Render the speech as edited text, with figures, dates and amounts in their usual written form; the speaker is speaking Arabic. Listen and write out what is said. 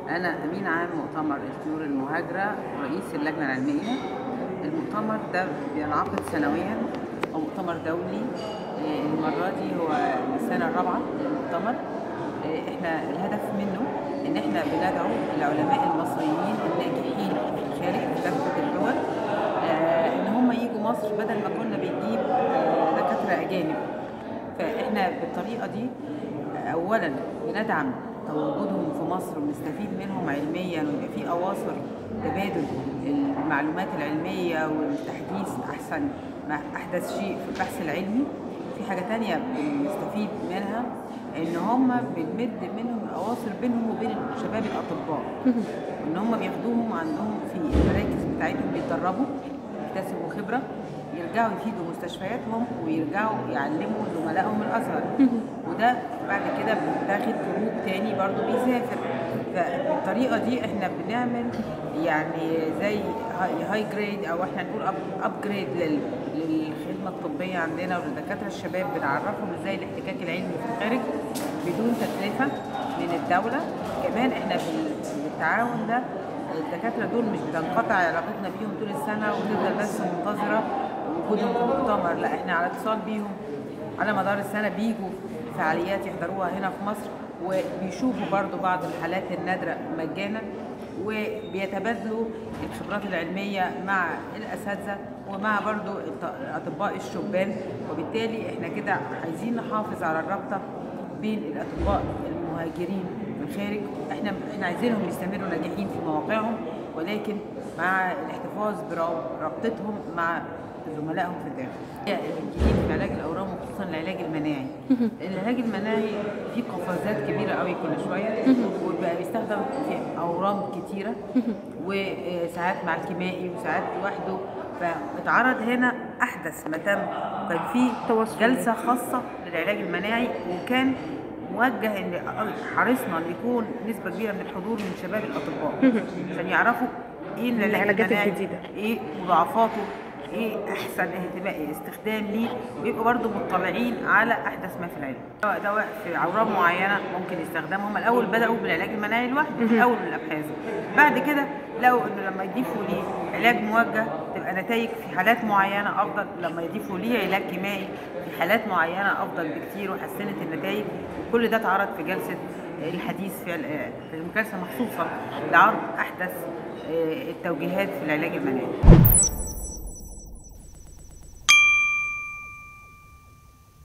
أنا أمين عام مؤتمر الطيور المهاجرة ورئيس اللجنة العلمية. المؤتمر ده بينعقد سنويا، هو مؤتمر دولي. المرة دي هو السنة الرابعة للمؤتمر. احنا الهدف منه ان احنا بندعو العلماء المصريين الناجحين في الخارج في كافة الدول ان هم يجوا مصر بدل ما كنا بنجيب دكاترة أجانب. فاحنا بالطريقة دي أولا بندعم تواجدهم في مصر ونستفيد منهم علميا، ويبقى في أواصر تبادل المعلومات العلمية والتحديث أحسن مع أحدث شيء في البحث العلمي. في حاجة تانية بنستفيد منها إن هم بنمد منهم الأواصر بينهم وبين شباب الأطباء، إن هم بياخدوهم عندهم في المراكز بتاعتهم بيتدربوا يكتسبوا خبرة، يرجعوا يفيدوا مستشفياتهم ويرجعوا يعلموا زملائهم الأصغر. وده بعد كده بتاخد جروب تاني برضو بيسافر. فبالطريقة دي احنا بنعمل يعني زي هاي جريد، او احنا نقول اب جريد للخدمة الطبية عندنا وللدكاترة الشباب. بنعرفهم ازاي الاحتكاك العلمي في الخارج بدون تكلفة من الدولة. كمان احنا بالتعاون ده الدكاترة دول مش بتنقطع علاقتنا بيهم طول السنة وتفضل بس منتظرة وجودهم في المؤتمر، لا احنا على اتصال بيهم على مدار السنة. بيجوا فعاليات يحضروها هنا في مصر، وبيشوفوا برضو بعض الحالات النادرة مجانا، وبيتبادلوا الخبرات العلمية مع الأساتذة ومع برضو الأطباء الشبان. وبالتالي احنا كده عايزين نحافظ على الرابطة بين الأطباء المهاجرين من الخارج. احنا عايزينهم يستمروا ناجحين في مواقعهم، ولكن مع الاحتفاظ برابطتهم مع زملائهم في الداخل. الجديد في علاج الاورام وخصوصا العلاج المناعي. العلاج المناعي فيه قفزات كبيره قوي كل شويه، وبقى بيستخدم في اورام كتيره، وساعات مع الكيمائي وساعات لوحده. فاتعرض هنا احدث ما تم، كان في جلسه خاصه للعلاج المناعي، وكان موجه ان حرصنا ان يكون نسبه كبيره من الحضور من شباب الاطباء عشان يعرفوا ايه العلاجات الجديده، ايه مضاعفاته، ايه احسن استخدام ليه، ويبقوا برضه مطلعين على احدث ما في العلم. دواء في اورام معينه ممكن يستخدموا. هم الاول بداوا بالعلاج المناعي لوحده في اول الابحاث، بعد كده لقوا انه لما يضيفوا ليه علاج موجه تبقى نتائج في حالات معينه افضل، لما يضيفوا ليه علاج كيمائي في حالات معينه افضل بكتير وحسنت النتائج. وكل ده اتعرض في جلسه الحديث في الجلسه مخصوصه لعرض احدث التوجيهات في العلاج المناعي.